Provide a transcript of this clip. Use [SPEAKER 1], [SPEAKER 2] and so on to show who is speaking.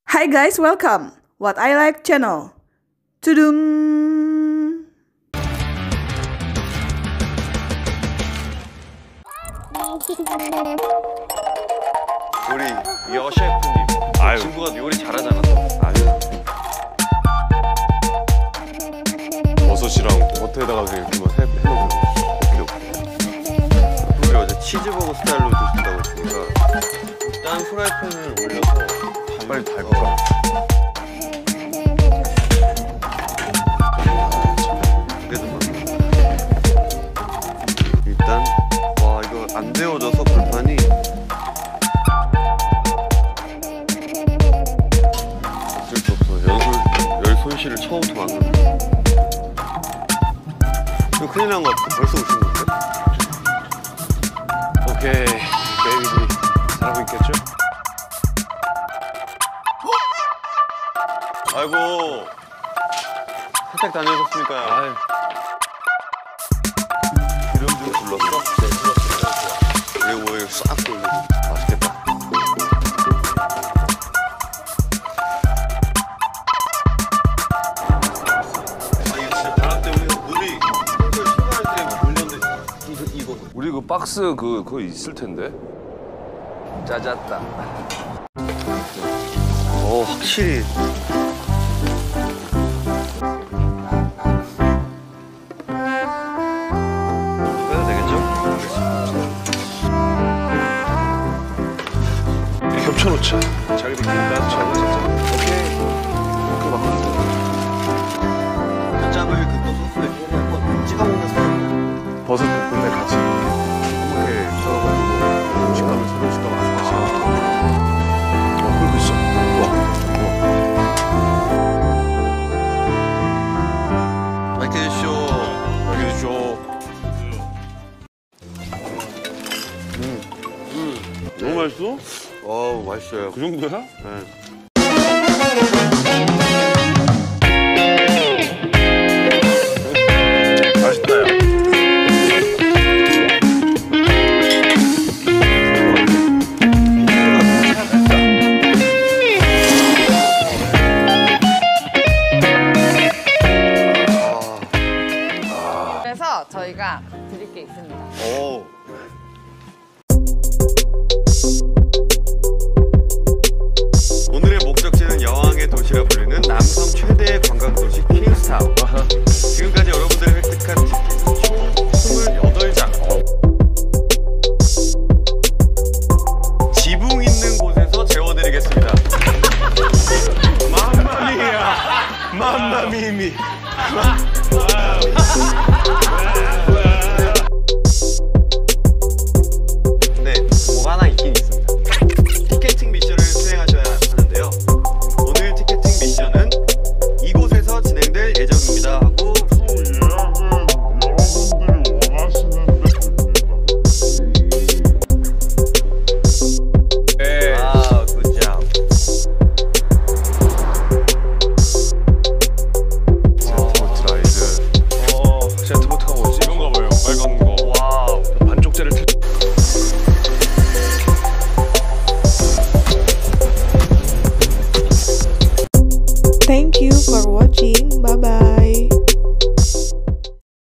[SPEAKER 1] Hi guys, welcome. What I Like channel. Tudum.
[SPEAKER 2] 우리 여 셰프님.
[SPEAKER 3] 아유.
[SPEAKER 2] 친구가 요리 잘하잖아.
[SPEAKER 3] 아니야. 버섯이랑 버터에다가 이렇게만 해놓으면
[SPEAKER 2] 우리 어제 치즈버거 스타일로 드신다고 했으니까 일단 프라이팬을 올려서
[SPEAKER 3] 빨리 달까?
[SPEAKER 2] 그래도 일단 와 이거 안 데워져서 불판이 어쩔 수 없어. 열 손실을 처음부터 막는. 이거 큰일 난 것 같아. 벌써 오신 건데?
[SPEAKER 3] 오케이. 베이비들이 잘하고 있겠죠?
[SPEAKER 2] 아이고 세탁 다녀오셨습니까요?
[SPEAKER 3] 아유.
[SPEAKER 2] 기름 좀 둘렀어? 네, 둘렀습니다. 그리고 오일 싹 돌리고 맛있겠다. 아 이거 진짜 바람 때문에 물이 신발할 때 물렸는데 이거
[SPEAKER 3] 우리 그 박스 그거 있을 텐데. 짜졌다.
[SPEAKER 2] 확실히 빼도 되겠죠?
[SPEAKER 3] 겹쳐놓자. 자기들끼리 저거 진짜. 오케이. 그거 바꿔.
[SPEAKER 2] 그 짬을 그 소스에 한번 찍어 먹는 스타일.
[SPEAKER 3] 버섯 볶음에 같이 이렇게 썰어가지고 음식감을 새로 음식감 아주 맛있게. 끓고 있어.
[SPEAKER 2] 맛있게 드시오.
[SPEAKER 3] 여기 줘. 너무 맛있어?
[SPEAKER 2] 어우 맛있어요.
[SPEAKER 3] 그 정도야?
[SPEAKER 2] 네.
[SPEAKER 3] 맛있다. 야.
[SPEAKER 4] 그래서 저희가 드릴 게 있습니다.
[SPEAKER 2] 오. 오늘의 목적지는 여왕의 도시라 불리는 남섬 최대의 관광도시 퀸스타운. 지금까지 여러분들이 획득한 티켓은 총 28장. 지붕 있는 곳에서 재워드리겠습니다.
[SPEAKER 3] 맘마미야. 맘마미미.